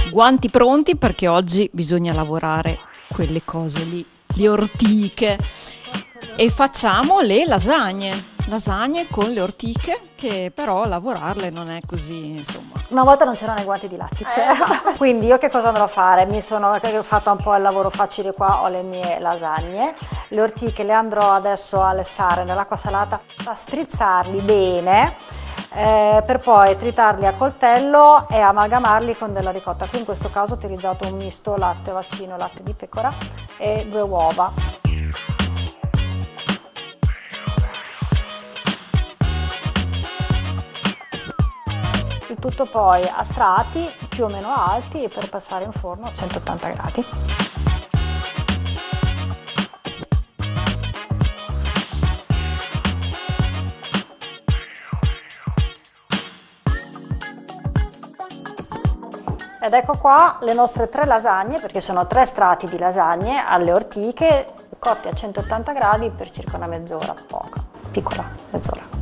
Guanti pronti perché oggi bisogna lavorare quelle cose lì, le ortiche. E facciamo le lasagne con le ortiche, che però lavorarle non è così, insomma. Una volta non c'erano i guanti di lattice, quindi io che cosa andrò a fare? Mi sono fatta un po' il lavoro facile qua, ho le mie lasagne, le ortiche le andrò adesso a lessare nell'acqua salata, a strizzarli bene, per poi tritarli a coltello e amalgamarli con della ricotta. Qui in questo caso ho utilizzato un misto latte vaccino, latte di pecora e 2 uova. Il tutto poi a strati più o meno alti per passare in forno a 180 gradi. Ed ecco qua le nostre 3 lasagne, perché sono 3 strati di lasagne alle ortiche cotte a 180 gradi per circa una mezz'ora, poca, piccola mezz'ora.